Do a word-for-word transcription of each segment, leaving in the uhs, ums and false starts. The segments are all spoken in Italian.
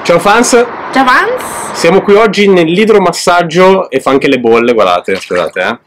Ciao fans! Ciao fans! Siamo qui oggi nell'idromassaggio e fa anche le bolle, guardate, scusate eh.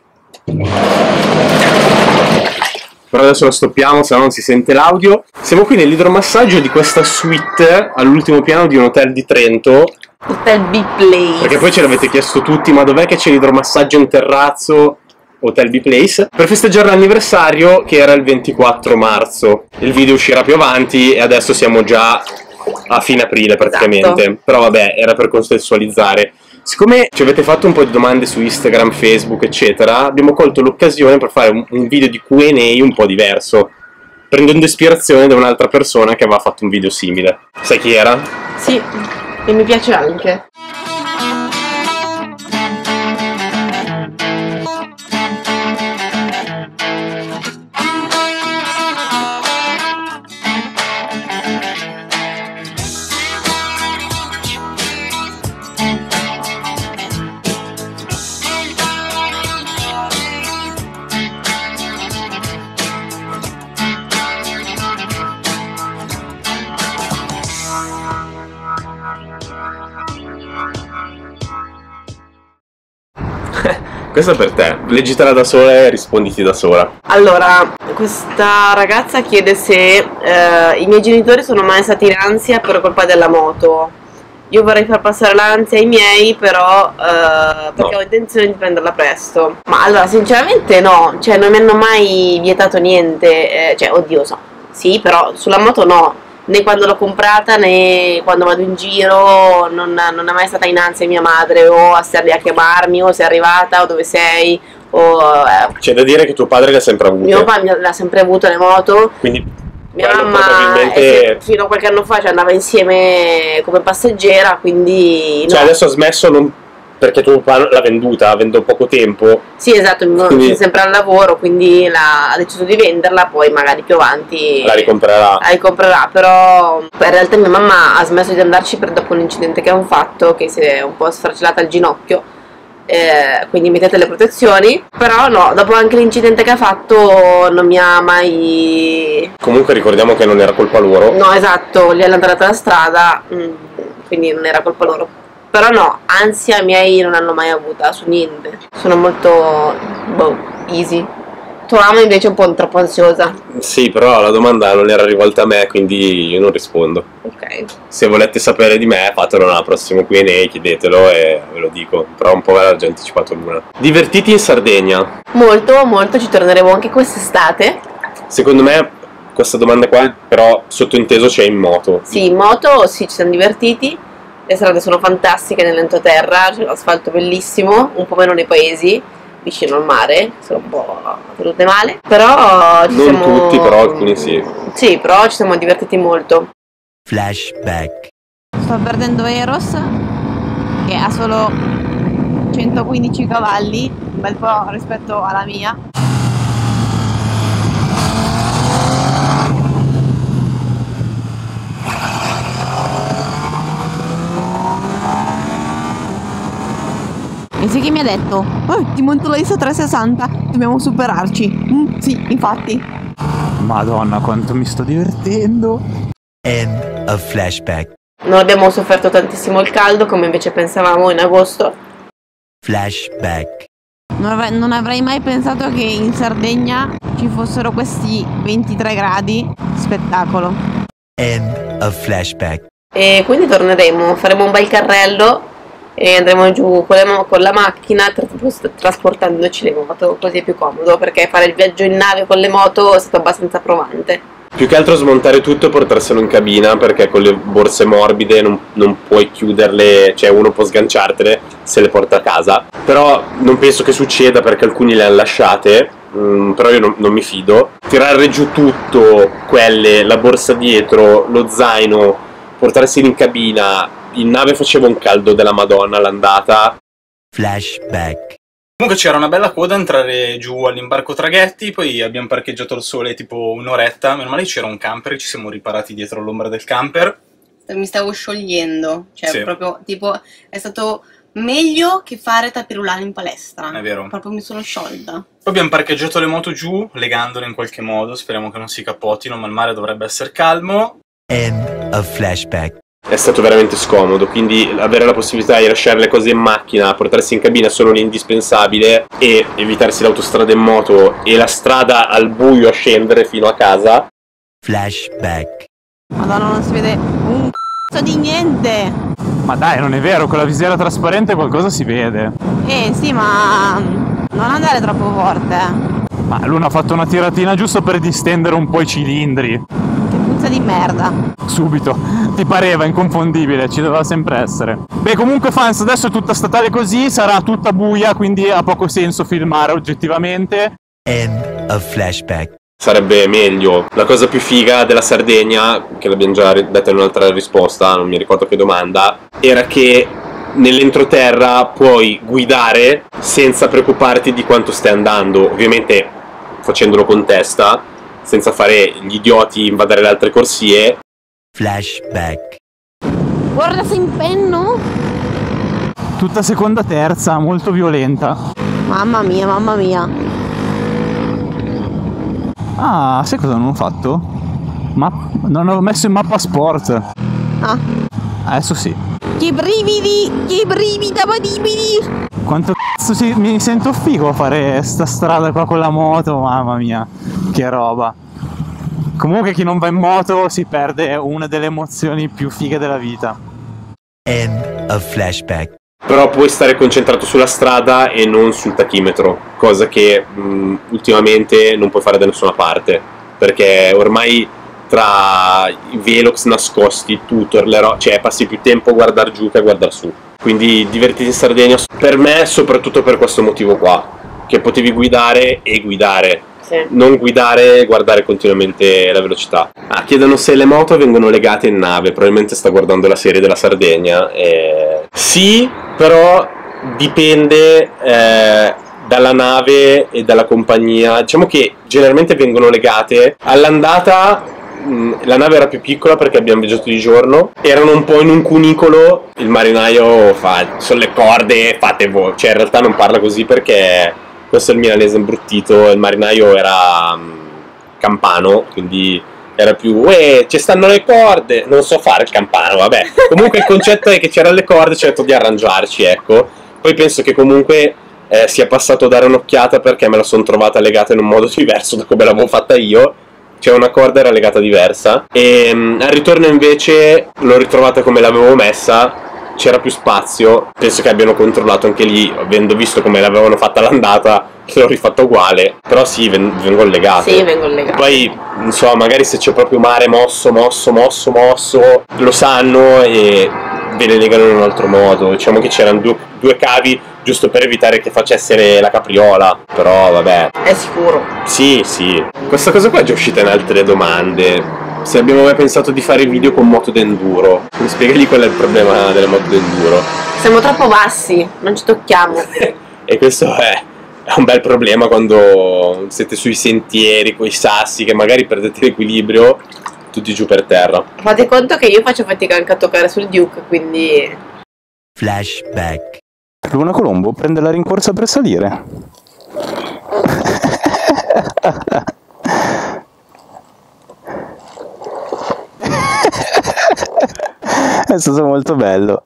Però adesso lo stoppiamo, se no non si sente l'audio. Siamo qui nell'idromassaggio di questa suite all'ultimo piano di un hotel di Trento. Hotel B-Place. Perché poi ce l'avete chiesto tutti, ma dov'è che c'è l'idromassaggio in terrazzo? Hotel B-Place, per festeggiare l'anniversario che era il ventiquattro marzo. Il video uscirà più avanti e adesso siamo già a fine aprile praticamente. Esatto. Però vabbè, era per contestualizzare. Siccome ci avete fatto un po' di domande su Instagram, Facebook eccetera, abbiamo colto l'occasione per fare un, un video di Q and A un po' diverso, prendendo ispirazione da un'altra persona che aveva fatto un video simile. Sai chi era? Sì, e mi piace anche. Questa è per te, leggitela da sola e risponditi da sola. Allora, questa ragazza chiede se eh, i miei genitori sono mai stati in ansia per colpa della moto. Io vorrei far passare l'ansia ai miei, però eh, perché No. ho intenzione di prenderla presto. Ma allora, sinceramente no, cioè non mi hanno mai vietato niente, eh, cioè oddio so, sì, però sulla moto no. Né quando l'ho comprata né quando vado in giro, non, non è mai stata in ansia mia madre o a stare lì a chiamarmi o sei arrivata o dove sei o eh, C'è da dire che tuo padre le ha sempre avute. mio papà l'ha sempre avuto le moto, Quindi mia quello mamma probabilmente... è se- fino a qualche anno fa ci andava insieme come passeggera, quindi no. Cioè adesso ha smesso non perché tuo papà l'ha venduta, avendo poco tempo. Sì, esatto, mi Quindi- sono sempre al lavoro, quindi la- ha deciso di venderla, poi magari più avanti La ricomprerà. la ricomprerà, però in realtà mia mamma ha smesso di andarci per dopo un incidente che ha fatto, che si è un po' sfracellata al ginocchio, eh, quindi mettete le protezioni, però no, dopo anche l'incidente che ha fatto non mi ha mai... Comunque ricordiamo che non era colpa loro. No, esatto, gli è andata la strada, mm, quindi non era colpa loro. Però no, ansia miei non hanno mai avuta su niente. Sono molto, boh, easy. Tua mamma invece è un po' troppo ansiosa. Sì, però la domanda non era rivolta a me, quindi io non rispondo. Ok. Se volete sapere di me, fatelo nella prossima Q and A, chiedetelo e ve lo dico. Però un po' ve l'ho già anticipato l'una. Divertiti in Sardegna. Molto, molto, ci torneremo anche quest'estate. Secondo me questa domanda qua, però sottointeso c'è in moto. Sì, in moto, sì, ci siamo divertiti. Le strade sono fantastiche nell'entroterra, c'è l'asfalto bellissimo, un po' meno nei paesi, vicino al mare, sono un po' tenute male. Però ci Non siamo... tutti, però alcuni sì. Sì, però ci siamo divertiti molto. Flashback. Sto perdendo Eros che ha solo centoquindici cavalli, un bel po' rispetto alla mia. E sai che mi ha detto? Eh, ti monto la ISO trecentosessanta, dobbiamo superarci. Mm, sì, infatti. Madonna, quanto mi sto divertendo. End of flashback. Non abbiamo sofferto tantissimo il caldo come invece pensavamo in agosto. Flashback. Non avrei, non avrei mai pensato che in Sardegna ci fossero questi ventitré gradi. Spettacolo. End of flashback. E quindi torneremo, faremo un bel carrello e andremo giù con, le mo- con la macchina tra- trasportandoci le moto, così è più comodo, perché fare il viaggio in nave con le moto è stato abbastanza provante. Più che altro smontare tutto e portarselo in cabina, perché con le borse morbide non, non puoi chiuderle, cioè uno può sganciartele se le porta a casa. Però non penso che succeda perché alcuni le hanno lasciate, mm, però io non, non mi fido. Tirare giù tutto, quelle, la borsa dietro, lo zaino, portarseli in cabina. In nave faceva un caldo della Madonna all'andata. Flashback. Comunque c'era una bella coda a entrare giù all'imbarco traghetti, poi abbiamo parcheggiato al sole tipo un'oretta, meno male c'era un camper, ci siamo riparati dietro l'ombra del camper. Mi stavo sciogliendo, cioè Sì. proprio tipo è stato meglio che fare tapirulani in palestra. È vero. Proprio mi sono sciolta. Poi abbiamo parcheggiato le moto giù, legandole in qualche modo, speriamo che non si capotino, ma il mare dovrebbe essere calmo. End of flashback. è stato veramente scomodo, quindi avere la possibilità di lasciare le cose in macchina, portarsi in cabina solo l'indispensabile e evitarsi l'autostrada in moto e la strada al buio a scendere fino a casa. Flashback. Madonna, non si vede un c***o di niente. Ma dai, non è vero, con la visiera trasparente qualcosa si vede. Eh sì, ma non andare troppo forte. Ma Luna ha fatto una tiratina giusto per distendere un po' i cilindri. Che puzza di merda. Subito, ti pareva inconfondibile, ci doveva sempre essere. Beh, comunque fans, adesso è tutta statale così, sarà tutta buia, quindi ha poco senso filmare oggettivamente. End of flashback. Sarebbe meglio. La cosa più figa della Sardegna, che l'abbiamo già detta in un'altra risposta, non mi ricordo che domanda, era che nell'entroterra puoi guidare senza preoccuparti di quanto stai andando, ovviamente facendolo con testa, senza fare gli idioti, invadere le altre corsie. Flashback. Guarda se impenno. Tutta seconda terza, molto violenta. Mamma mia, mamma mia. Ah, sai cosa non ho fatto? Ma non ho messo in mappa sport. Ah, Adesso sì. che brividi, che brividi, badibidi. Quanto cazzo si- mi sento figo a fare sta strada qua con la moto, mamma mia, che roba. Comunque chi non va in moto si perde una delle emozioni più fighe della vita. End of flashback. Però puoi stare concentrato sulla strada e non sul tachimetro, cosa che mh, ultimamente non puoi fare da nessuna parte, perché ormai tra i velox nascosti, i tutor, le ro- cioè passi più tempo a guardare giù che a guardare su. Quindi divertiti in Sardegna, per me soprattutto per questo motivo qua, che potevi guidare e guidare. Sì. Non guidare e guardare continuamente la velocità. Ah, chiedono se le moto vengono legate in nave. Probabilmente sta guardando la serie della Sardegna. E... Sì, però dipende eh, dalla nave e dalla compagnia. Diciamo che generalmente vengono legate. All'andata mh, la nave era più piccola perché abbiamo viaggiato di giorno. Erano un po' in un cunicolo. Il marinaio fa, sono le corde, fate voi. Cioè in realtà non parla così perché... Questo è il milanese imbruttito, il marinaio era um, campano, quindi era più uè, ci stanno le corde, non so fare il campano, vabbè. Comunque il concetto è che c'erano le corde, certo di arrangiarci, ecco. Poi penso che comunque eh, sia passato a dare un'occhiata perché me la sono trovata legata in un modo diverso da come l'avevo fatta io. C'è una corda, era legata diversa. E um, al ritorno invece l'ho ritrovata come l'avevo messa. C'era più spazio, penso che abbiano controllato anche lì, avendo visto come l'avevano fatta l'andata, l'ho rifatta uguale, però sì, ven- vengono legate. Sì, vengono legate. Poi, non so, magari se c'è proprio mare mosso, mosso, mosso, mosso, lo sanno e ve le legano in un altro modo. Diciamo che c'erano due, due cavi giusto per evitare che facesse la capriola, però vabbè. È sicuro. Sì, sì. Questa cosa qua è già uscita in altre domande. Se abbiamo mai pensato di fare video con moto d'enduro. Mi spieghi qual è il problema delle moto d'enduro? Siamo troppo bassi, non ci tocchiamo. E questo è, è un bel problema quando siete sui sentieri, coi sassi, che magari perdete l'equilibrio, tutti giù per terra. Fate conto che io faccio fatica anche a toccare sul Duke, quindi... Flashback. Luna Colombo prende la rincorsa per salire. È stato molto bello.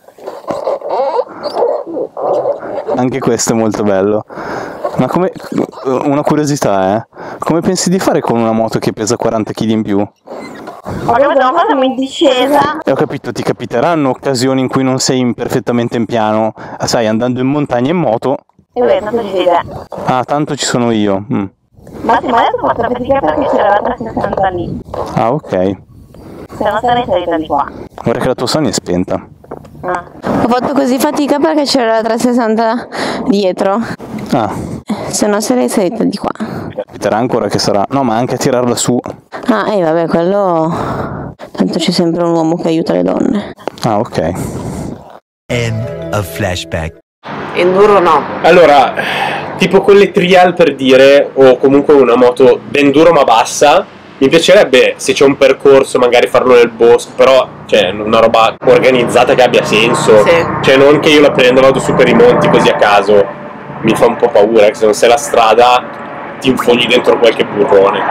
Anche questo è molto bello. Ma come... una curiosità, eh? Come pensi di fare con una moto che pesa quaranta chili in più? Voglio vedere una cosa in discesa. E ho capito, ti capiteranno occasioni in cui non sei perfettamente in piano, sai, andando in montagna in moto. E beh, tanto ci vede. Ah, tanto ci sono io. Mm. Ma sì, ma adesso ho fatto la fatica perché c'era la trecentosessanta lì. Ah, ok. Se non sarei salita di qua. Guarda che la tua Sony è spenta. Ah. Ho fatto così fatica perché c'era la trecentosessanta dietro. Ah, Se no sarei salita di qua. capiterà ancora che sarà... No, ma anche a tirarla su. Ah, e vabbè, quello... Tanto c'è sempre un uomo che aiuta le donne. Ah, ok. End of flashback. Enduro no. Allora, tipo quelle trial per dire, o comunque una moto d'enduro ma bassa, mi piacerebbe se c'è un percorso magari farlo nel bosco, però cioè una roba organizzata che abbia senso. Sì. Cioè non che io la prendo e vado su per i monti così a caso, mi fa un po' paura, che se non sei la strada ti infogli dentro qualche burrone.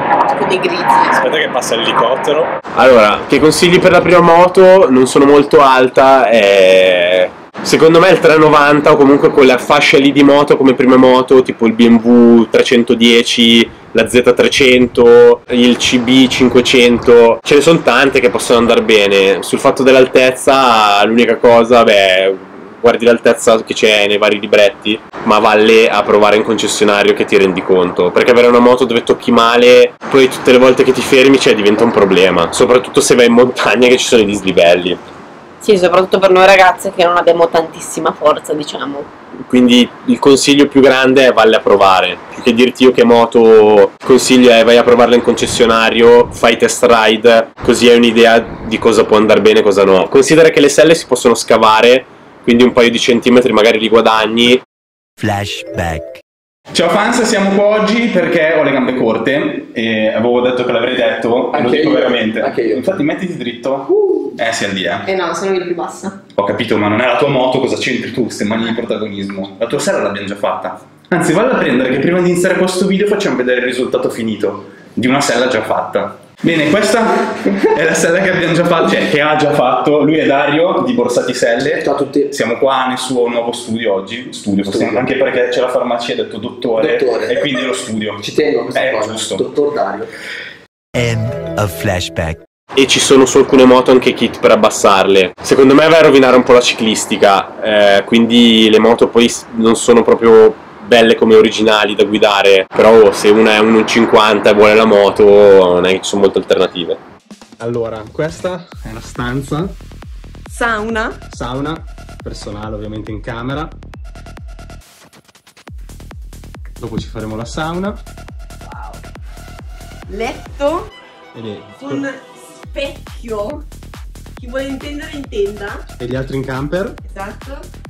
con i grigi. Aspetta che passa l'elicottero. Allora, che consigli per la prima moto? Non sono molto alta, è... secondo me il trecentonovanta o comunque quella fascia lì di moto come prime moto, tipo il B M W trecentodieci, la Z trecento, il C B cinquecento, ce ne sono tante che possono andare bene. Sul fatto dell'altezza, l'unica cosa, beh, guardi l'altezza che c'è nei vari libretti, ma vale a provare in concessionario che ti rendi conto, perché avere una moto dove tocchi male, poi tutte le volte che ti fermi, cioè, diventa un problema, soprattutto se vai in montagna che ci sono i dislivelli. Sì, soprattutto per noi ragazze che non abbiamo tantissima forza, diciamo. Quindi il consiglio più grande è valle a provare. Più che dirti io che moto, il consiglio è vai a provarla in concessionario, fai test ride, così hai un'idea di cosa può andare bene e cosa no. Considera che le selle si possono scavare, quindi un paio di centimetri magari li guadagni. Flashback. Ciao fans, siamo qua oggi perché ho le gambe corte e avevo detto che l'avrei detto, e lo dico veramente. Anche io. Infatti mettiti dritto. Uh. Eh sì, al di eh. Eh no, sono io più bassa. Ho capito, ma non è la tua moto, cosa c'entri tu? Queste mani di protagonismo. La tua sella l'abbiamo già fatta. Anzi, valla a prendere che prima di iniziare questo video facciamo vedere il risultato finito di una sella già fatta. Bene, questa è la sella che abbiamo già fatto, cioè che ha già fatto. Lui è Dario di Borsati Selle. Ciao a tutti. Siamo qua nel suo nuovo studio oggi. Studio, possiamo, anche perché c'è la farmacia, ha detto dottore, Dottore. e quindi lo studio. Ci tengo a questa Eh, cosa. giusto. Dottor Dario. End of flashback. E ci sono su alcune moto anche kit per abbassarle. Secondo me va a rovinare un po' la ciclistica, eh, quindi le moto poi non sono proprio belle come originali da guidare, però se una è uno virgola cinquanta e vuole la moto non è che ci sono molte alternative. Allora, questa è la stanza, Sauna. sauna, personale ovviamente in camera. Dopo ci faremo la sauna. Letto E, lì- con specchio. Chi vuole intendere intenda. e gli altri in camper. Esatto.